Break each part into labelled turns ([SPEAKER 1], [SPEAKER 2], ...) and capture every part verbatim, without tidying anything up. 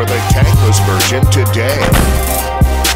[SPEAKER 1] for the tagless version today.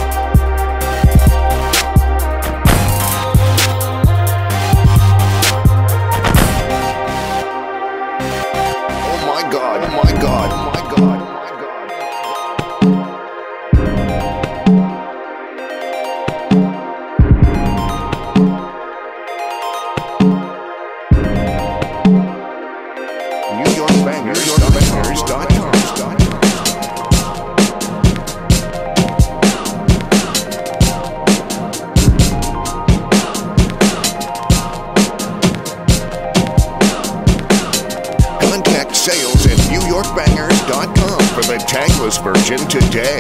[SPEAKER 1] Contact sales at New York Bangers dot com for the tagless version today.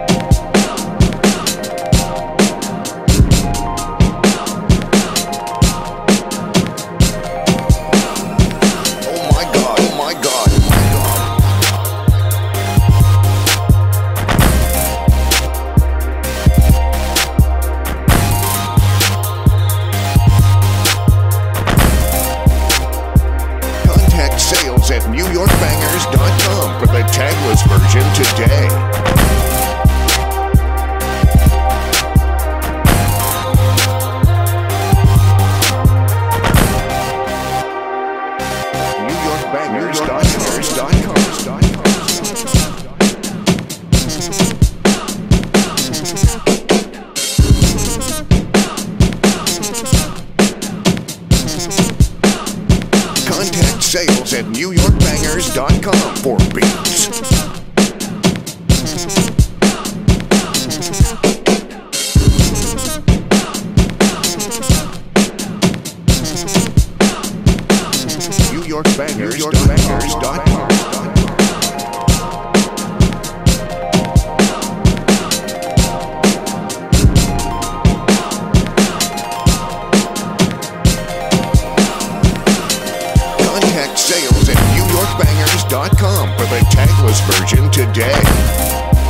[SPEAKER 1] Sales at New York Bangers dot com for the tagless version today. New York Bangers dot com. Contact sales at New York Bangers dot com for beats. New York Bangers dot com. Sales at New York Bangers dot com for the tagless version today.